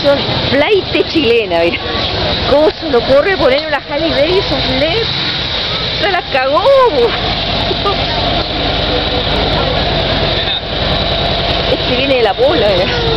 versión flight chilena, mira. ¿Cómo se le ocurre poner una Halle Davidson LED? Se la cagó. Este viene de la Pola, mira.